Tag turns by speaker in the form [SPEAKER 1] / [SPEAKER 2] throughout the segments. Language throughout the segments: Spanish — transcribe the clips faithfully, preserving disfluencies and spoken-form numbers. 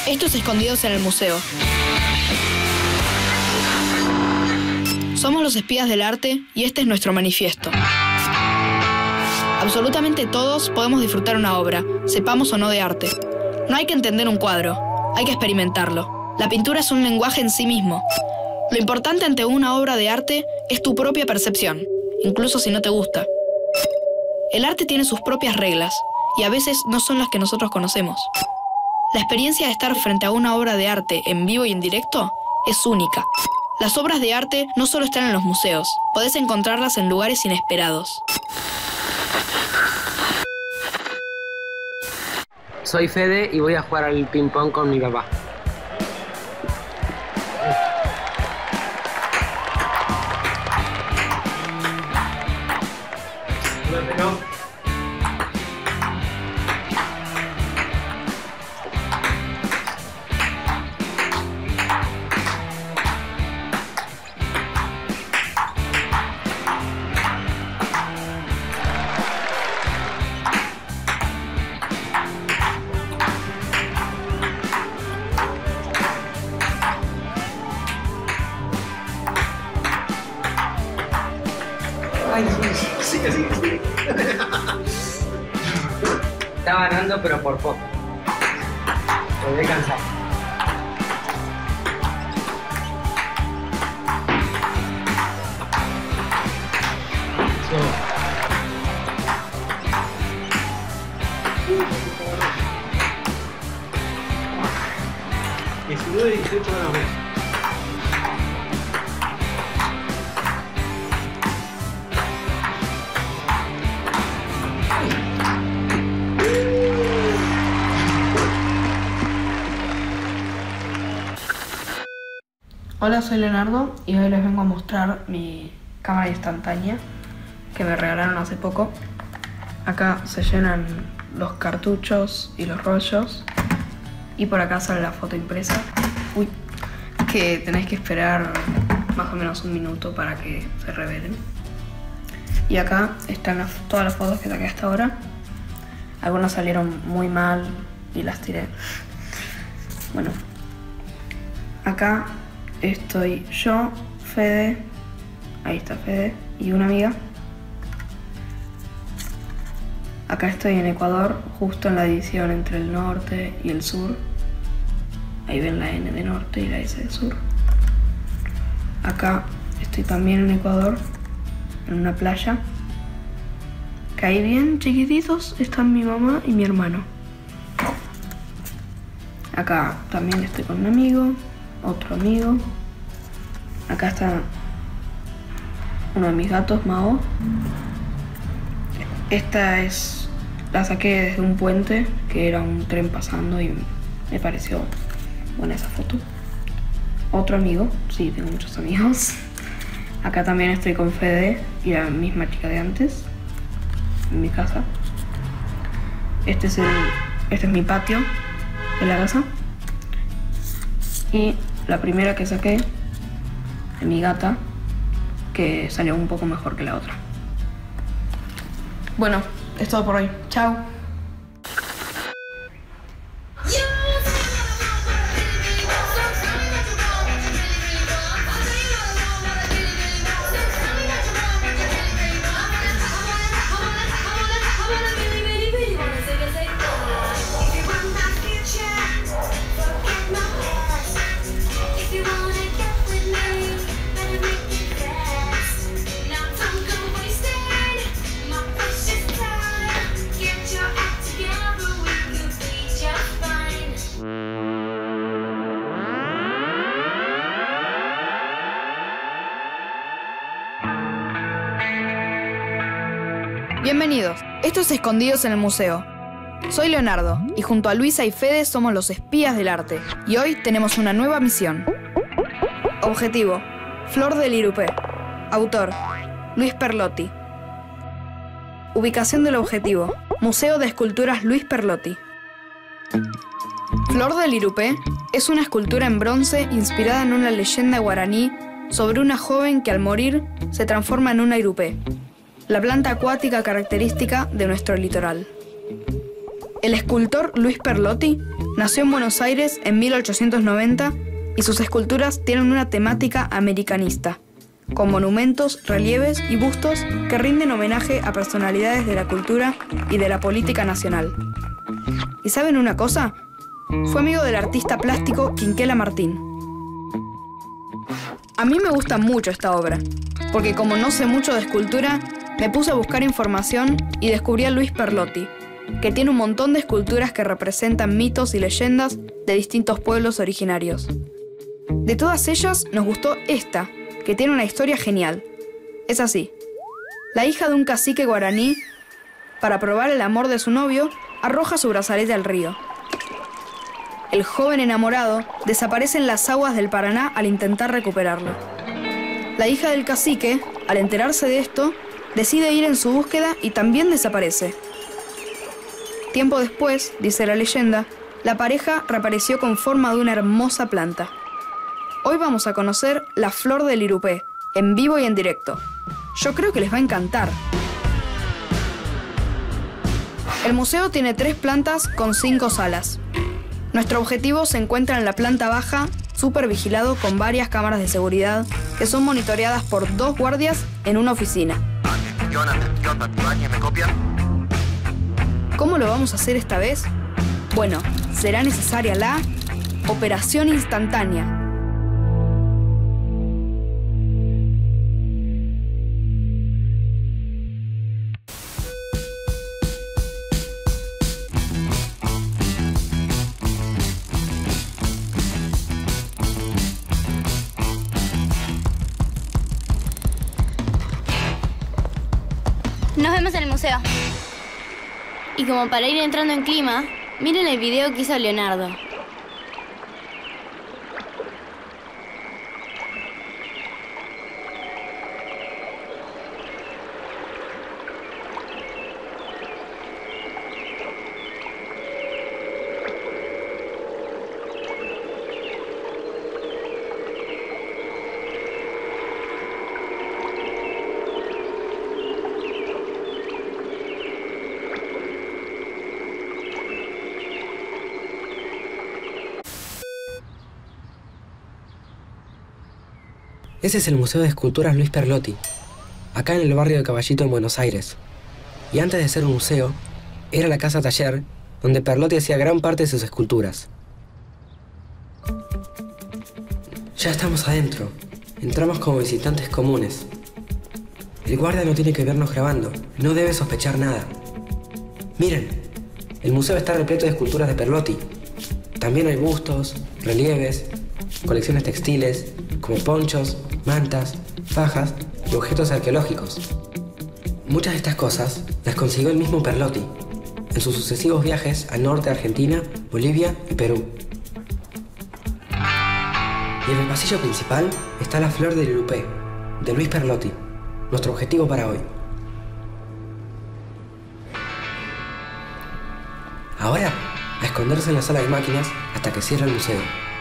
[SPEAKER 1] Estos escondidos en el museo. Somos los espías del arte y este es nuestro manifiesto. Absolutamente todos podemos disfrutar una obra, sepamos o no de arte. No hay que entender un cuadro, hay que experimentarlo. La pintura es un lenguaje en sí mismo. Lo importante ante una obra de arte es tu propia percepción, incluso si no te gusta. El arte tiene sus propias reglas y a veces no son las que nosotros conocemos. La experiencia de estar frente a una obra de arte en vivo y en directo es única. Las obras de arte no solo están en los museos, podés encontrarlas en lugares inesperados.
[SPEAKER 2] Soy Fede y voy a jugar al ping pong con mi papá.
[SPEAKER 3] Ay, sí, sí, sí.
[SPEAKER 2] Está ganando, pero por poco. Me voy a cansar.
[SPEAKER 3] diecinueve, dieciocho van a ver.
[SPEAKER 1] Hola, soy Leonardo y hoy les vengo a mostrar mi cámara instantánea que me regalaron hace poco. Acá se llenan los cartuchos y los rollos y por acá sale la foto impresa. Uy, que tenéis que esperar más o menos un minuto para que se revelen. Y acá están las, todas las fotos que saqué hasta ahora. Algunas salieron muy mal y las tiré. Bueno, acá estoy yo, Fede, ahí está Fede, y una amiga. Acá estoy en Ecuador, justo en la división entre el norte y el sur. Ahí ven la N de norte y la S de sur. Acá estoy también en Ecuador, en una playa. Que ahí bien chiquititos están mi mamá y mi hermano. Acá también estoy con un amigo. Otro amigo. Acá está uno de mis gatos, Mao. Esta es... la saqué desde un puente, que era un tren pasando y me pareció buena esa foto. Otro amigo, sí, tengo muchos amigos. Acá también estoy con Fede y la misma chica de antes, en mi casa. Este es el... este es mi patio de la casa. Y la primera que saqué de mi gata, que salió un poco mejor que la otra. Bueno, es todo por hoy. Chao. Bienvenidos, esto es Escondidos en el Museo. Soy Leonardo y junto a Luisa y Fede somos los espías del arte. Y hoy tenemos una nueva misión. Objetivo: Flor del Irupé. Autor: Luis Perlotti. Ubicación del objetivo: Museo de Esculturas Luis Perlotti. Flor del Irupé es una escultura en bronce inspirada en una leyenda guaraní sobre una joven que al morir se transforma en una irupé, la planta acuática característica de nuestro litoral. El escultor Luis Perlotti Nació en Buenos Aires en mil ochocientos noventa y sus esculturas tienen una temática americanista, con monumentos, relieves y bustos que rinden homenaje a personalidades de la cultura y de la política nacional. ¿Y saben una cosa? Fue amigo del artista plástico Quinquela Martín. A mí me gusta mucho esta obra, porque como no sé mucho de escultura, me puse a buscar información y descubrí a Luis Perlotti, que tiene un montón de esculturas que representan mitos y leyendas de distintos pueblos originarios. De todas ellas, nos gustó esta, que tiene una historia genial. Es así. La hija de un cacique guaraní, para probar el amor de su novio, arroja su brazalete al río. El joven enamorado desaparece en las aguas del Paraná al intentar recuperarlo. La hija del cacique, al enterarse de esto, decide ir en su búsqueda y también desaparece. Tiempo después, dice la leyenda, la pareja reapareció con forma de una hermosa planta. Hoy vamos a conocer la flor del Irupé, en vivo y en directo. Yo creo que les va a encantar. El museo tiene tres plantas con cinco salas. Nuestro objetivo se encuentra en la planta baja, súper vigilado con varias cámaras de seguridad que son monitoreadas por dos guardias en una oficina. ¿Cómo lo vamos a hacer esta vez? Bueno, será necesaria la operación instantánea.
[SPEAKER 4] Nos vemos en el museo. Y como para ir entrando en clima, miren el video que hizo Leonardo.
[SPEAKER 3] Ese es el Museo de Esculturas Luis Perlotti, acá en el barrio de Caballito en Buenos Aires. Y antes de ser un museo, era la casa taller donde Perlotti hacía gran parte de sus esculturas. Ya estamos adentro. Entramos como visitantes comunes. El guardia no tiene que vernos grabando. No debe sospechar nada. Miren, el museo está repleto de esculturas de Perlotti. También hay bustos, relieves, colecciones textiles, como ponchos, mantas, fajas y objetos arqueológicos. Muchas de estas cosas las consiguió el mismo Perlotti en sus sucesivos viajes al norte de Argentina, Bolivia y Perú. Y en el pasillo principal está la flor del Irupé, de Luis Perlotti, nuestro objetivo para hoy. Ahora, a esconderse en la sala de máquinas hasta que cierre el museo.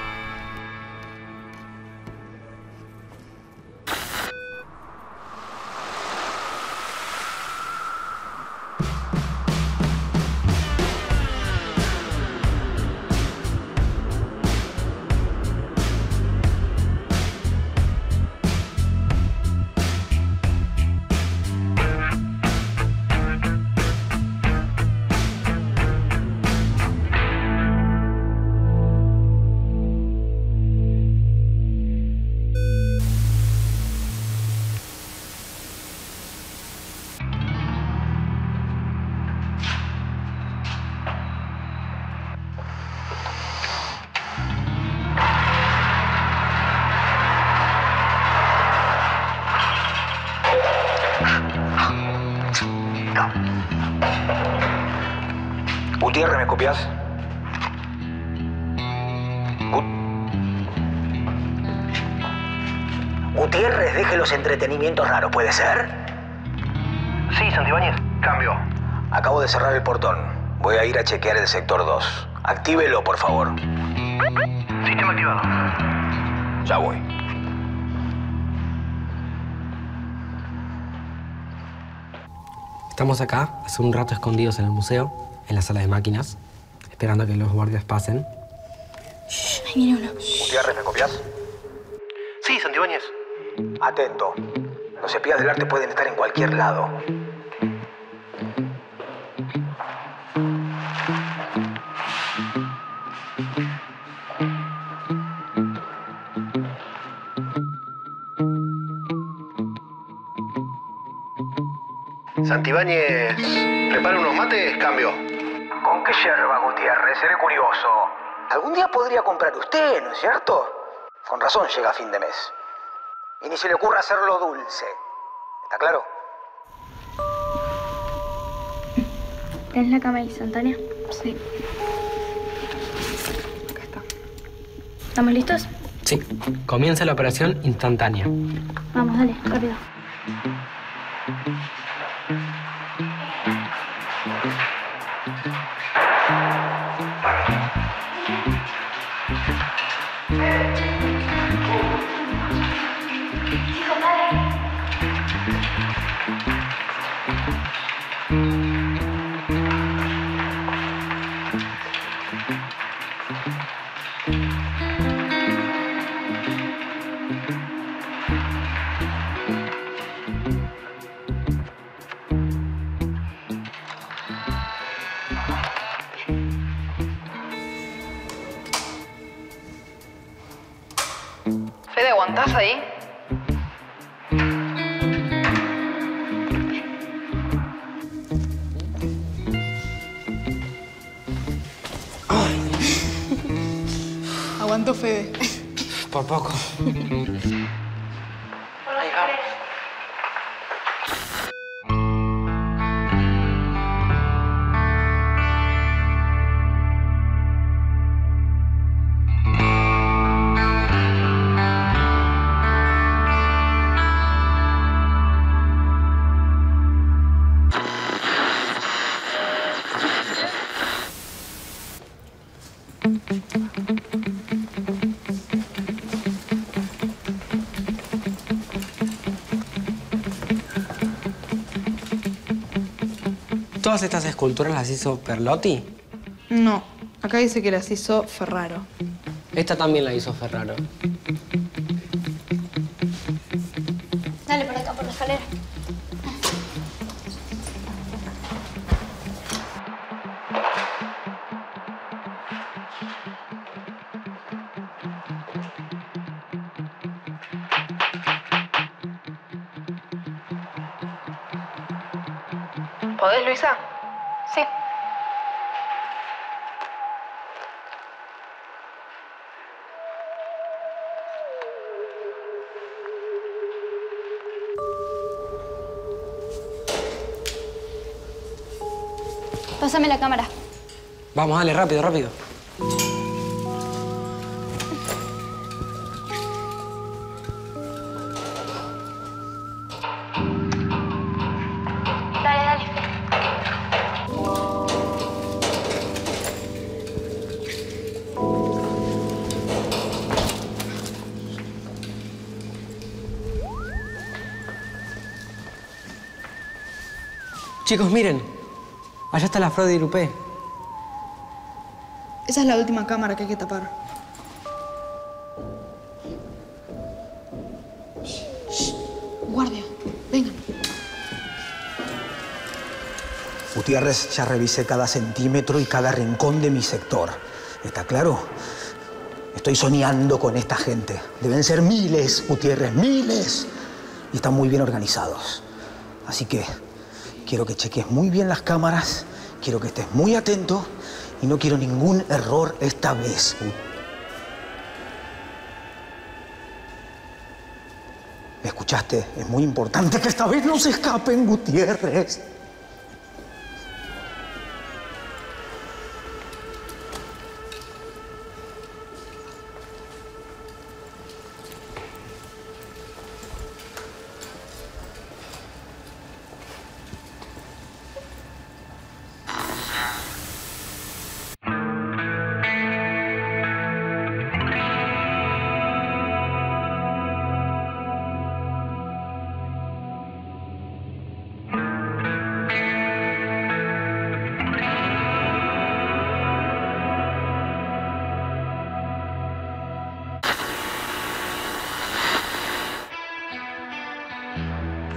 [SPEAKER 5] Gutiérrez, ¿me copias? Gut Gutiérrez, deje los entretenimientos raros, ¿puede ser?
[SPEAKER 6] Sí, Santibáñez. Cambio.
[SPEAKER 5] Acabo de cerrar el portón. Voy a ir a chequear el sector dos. Actívelo, por favor.
[SPEAKER 6] Sistema activado.
[SPEAKER 5] Ya voy.
[SPEAKER 3] Estamos acá, hace un rato escondidos en el museo, en la sala de máquinas, esperando a que los guardias pasen.
[SPEAKER 4] Shh, ahí viene uno.
[SPEAKER 5] Gutiérrez, ¿me copias?
[SPEAKER 6] Sí, Santibáñez.
[SPEAKER 5] Atento. Los espías del arte pueden estar en cualquier lado.
[SPEAKER 6] Santibáñez, prepara unos mates, cambio.
[SPEAKER 5] ¿Con qué yerba, Gutiérrez? Seré curioso. Algún día podría comprar usted, ¿no es cierto? Con razón llega a fin de mes. Y ni se le ocurra hacerlo dulce. ¿Está claro?
[SPEAKER 4] ¿Es la cámara instantánea?
[SPEAKER 1] Sí. Acá está.
[SPEAKER 4] ¿Estamos listos?
[SPEAKER 3] Sí, comienza la operación instantánea.
[SPEAKER 4] Vamos, dale, rápido.
[SPEAKER 1] Fede, ¿aguantás ahí? Aguanto, Fede.
[SPEAKER 3] Por poco.
[SPEAKER 1] Ahí va.
[SPEAKER 3] ¿Todas estas esculturas las hizo Perlotti?
[SPEAKER 1] No, acá dice que las hizo Ferraro.
[SPEAKER 3] Esta también la hizo Ferraro.
[SPEAKER 4] Dale, por acá, por la escalera.
[SPEAKER 1] ¿Podés, Luisa?
[SPEAKER 4] Sí. Pásame la cámara.
[SPEAKER 3] Vamos, dale, rápido, rápido.
[SPEAKER 4] Dale, dale.
[SPEAKER 3] Chicos, miren. Allá está la Fraude Irupé.
[SPEAKER 1] Esa es la última cámara que hay que tapar. Shh, shh. Guardia, vengan.
[SPEAKER 5] Gutiérrez, ya revisé cada centímetro y cada rincón de mi sector. ¿Está claro? Estoy soñando con esta gente. Deben ser miles, Gutiérrez, miles. Y están muy bien organizados. Así que quiero que cheques muy bien las cámaras, quiero que estés muy atento y no quiero ningún error esta vez. ¿Me escuchaste? Es muy importante que esta vez no se escapen, Gutiérrez.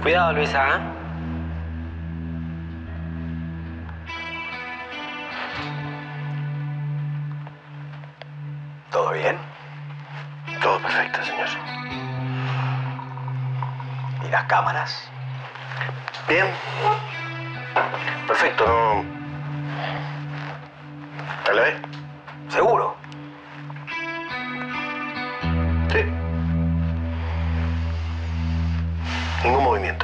[SPEAKER 3] Cuidado, Luisa, ¿eh?
[SPEAKER 6] ¿Todo bien? Todo perfecto, señor.
[SPEAKER 5] ¿Y las cámaras?
[SPEAKER 6] Bien. Perfecto, ¿no? ¿Me la ve?
[SPEAKER 5] ¿Seguro?
[SPEAKER 6] Sí. Ningún movimiento.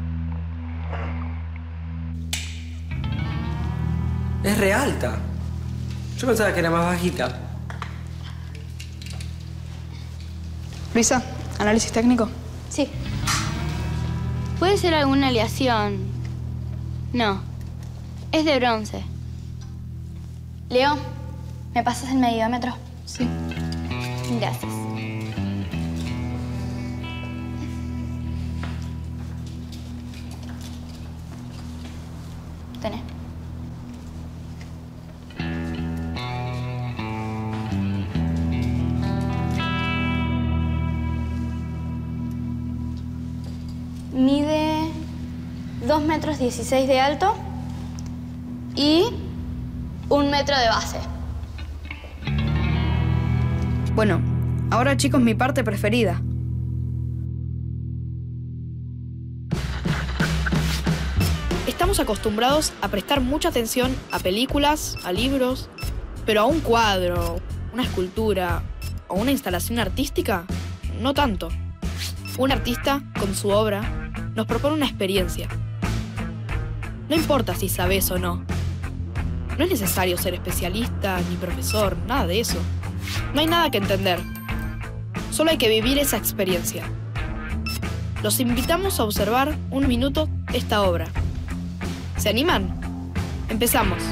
[SPEAKER 3] Es re alta. Yo pensaba que era más bajita.
[SPEAKER 1] Luisa, ¿análisis técnico?
[SPEAKER 4] Sí. ¿Puede ser alguna aleación? No. Es de bronce. Leo, ¿me pasas el mediómetro?
[SPEAKER 1] Sí.
[SPEAKER 4] Gracias. Tenés. Mide dos metros dieciséis de alto y un metro de base.
[SPEAKER 1] Bueno, ahora chicos, mi parte preferida. Estamos acostumbrados a prestar mucha atención a películas, a libros, pero a un cuadro, una escultura o una instalación artística, no tanto. Un artista, con su obra, nos propone una experiencia. No importa si sabes o no. No es necesario ser especialista ni profesor, nada de eso. No hay nada que entender. Solo hay que vivir esa experiencia. Los invitamos a observar un minuto esta obra. ¿Se animan? Empezamos.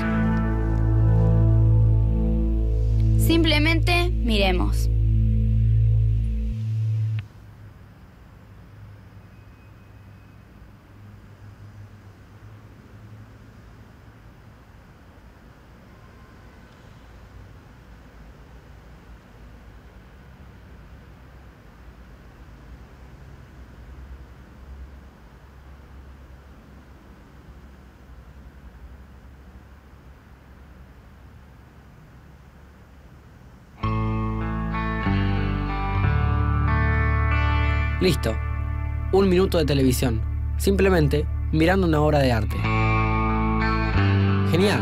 [SPEAKER 4] Simplemente miremos.
[SPEAKER 3] Listo. Un minuto de televisión. Simplemente mirando una obra de arte. Genial.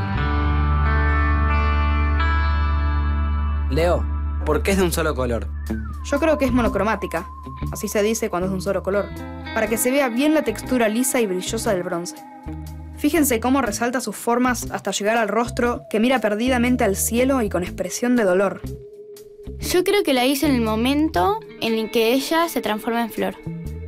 [SPEAKER 3] Leo, ¿por qué es de un solo color?
[SPEAKER 1] Yo creo que es monocromática. Así se dice cuando es de un solo color. Para que se vea bien la textura lisa y brillosa del bronce. Fíjense cómo resalta sus formas hasta llegar al rostro que mira perdidamente al cielo y con expresión de dolor.
[SPEAKER 4] Yo creo que la hizo en el momento en el que ella se transforma en flor.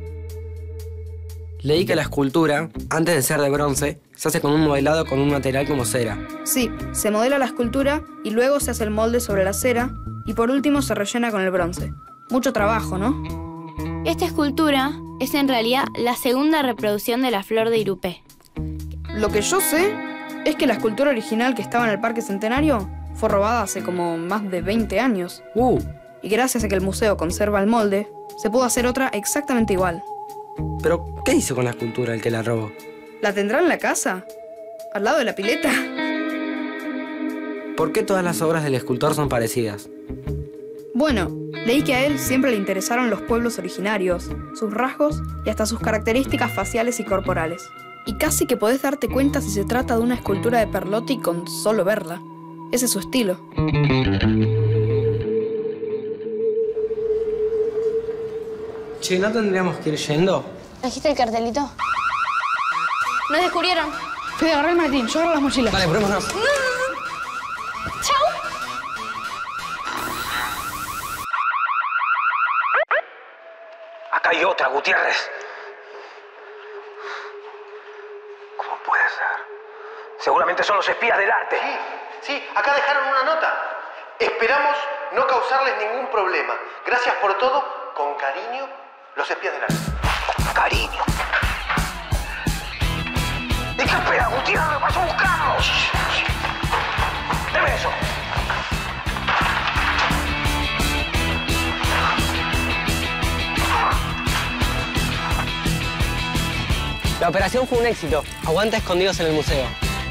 [SPEAKER 3] Leí que la escultura, antes de ser de bronce, se hace con un modelado con un material como cera.
[SPEAKER 1] Sí, se modela la escultura y luego se hace el molde sobre la cera y por último se rellena con el bronce. Mucho trabajo, ¿no?
[SPEAKER 4] Esta escultura es en realidad la segunda reproducción de la flor de Irupé.
[SPEAKER 1] Lo que yo sé es que la escultura original que estaba en el Parque Centenario fue robada hace como más de veinte años.
[SPEAKER 3] Uh.
[SPEAKER 1] Y gracias a que el museo conserva el molde, se pudo hacer otra exactamente igual.
[SPEAKER 3] ¿Pero qué hizo con la escultura el que la robó?
[SPEAKER 1] ¿La tendrá en la casa? ¿Al lado de la pileta?
[SPEAKER 3] ¿Por qué todas las obras del escultor son parecidas?
[SPEAKER 1] Bueno, leí que a él siempre le interesaron los pueblos originarios, sus rasgos y hasta sus características faciales y corporales. Y casi que podés darte cuenta si se trata de una escultura de Perlotti con solo verla. Ese es su estilo.
[SPEAKER 3] Che, ¿no tendríamos que ir yendo?
[SPEAKER 4] ¿Trajiste el cartelito? ¡Nos descubrieron!
[SPEAKER 1] Fede, agarrá el maletín, yo agarro las mochilas.
[SPEAKER 3] Dale, probémonos.
[SPEAKER 4] ¡Chau!
[SPEAKER 5] Acá hay otra, Gutiérrez. ¿Cómo puede ser? Seguramente son los espías del arte.
[SPEAKER 6] Sí, sí, acá dejaron una nota. Esperamos no causarles ningún problema. Gracias por todo. Con cariño, los espías del arte.
[SPEAKER 5] Cariño. ¿Y qué espera, Gutiérrez? ¡Vas a buscarlos! Deme eso.
[SPEAKER 2] La operación fue un éxito. Aguanta escondidos en el museo.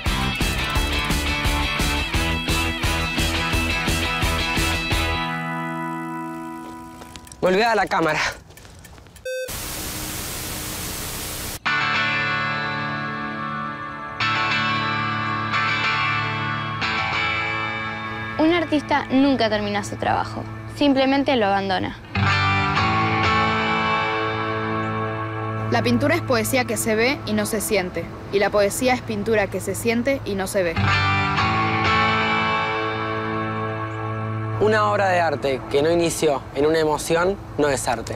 [SPEAKER 2] Volví a la cámara.
[SPEAKER 4] Un artista nunca termina su trabajo, simplemente lo abandona.
[SPEAKER 1] La pintura es poesía que se ve y no se siente, y la poesía es pintura que se siente y no se ve.
[SPEAKER 2] Una obra de arte que no inició en una emoción no es arte.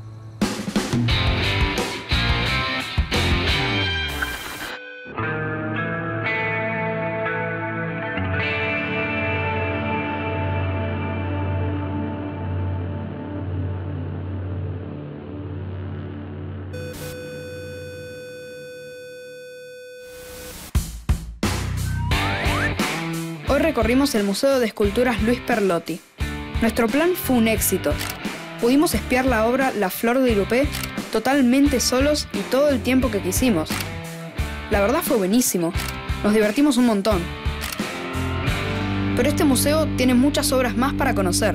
[SPEAKER 1] Hoy recorrimos el Museo de Esculturas Luis Perlotti. Nuestro plan fue un éxito. Pudimos espiar la obra La Flor de Irupé totalmente solos y todo el tiempo que quisimos. La verdad fue buenísimo. Nos divertimos un montón. Pero este museo tiene muchas obras más para conocer.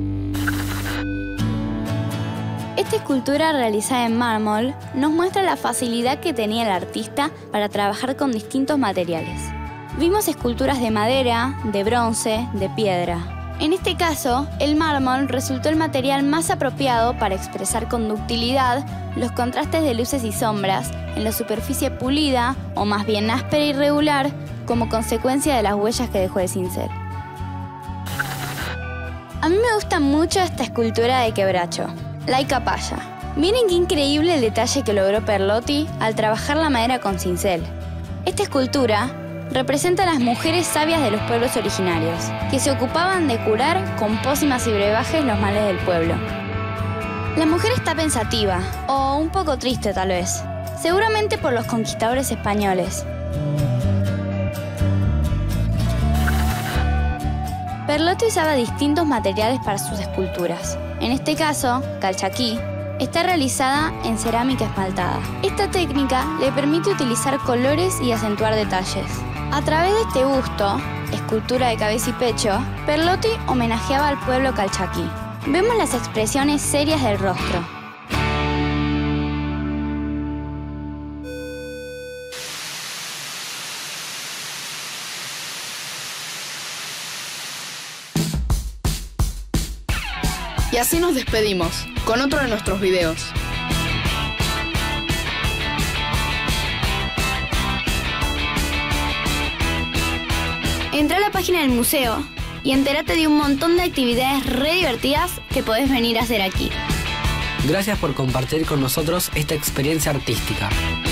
[SPEAKER 4] Esta escultura realizada en mármol nos muestra la facilidad que tenía el artista para trabajar con distintos materiales. Vimos esculturas de madera, de bronce, de piedra. En este caso, el mármol resultó el material más apropiado para expresar con ductilidad los contrastes de luces y sombras en la superficie pulida o más bien áspera y irregular como consecuencia de las huellas que dejó el cincel. A mí me gusta mucho esta escultura de quebracho, Laika Paya. Miren qué increíble el detalle que logró Perlotti al trabajar la madera con cincel. Esta escultura representa a las mujeres sabias de los pueblos originarios, que se ocupaban de curar con pócimas y brebajes los males del pueblo. La mujer está pensativa, o un poco triste tal vez, seguramente por los conquistadores españoles. Perlotti usaba distintos materiales para sus esculturas. En este caso, calchaquí, está realizada en cerámica esmaltada. Esta técnica le permite utilizar colores y acentuar detalles. A través de este busto, escultura de cabeza y pecho, Perlotti homenajeaba al pueblo calchaquí. Vemos las expresiones serias del rostro.
[SPEAKER 1] Y así nos despedimos, con otro de nuestros videos.
[SPEAKER 4] Entra a la página del museo y entérate de un montón de actividades re divertidas que podés venir a hacer aquí.
[SPEAKER 3] Gracias por compartir con nosotros esta experiencia artística.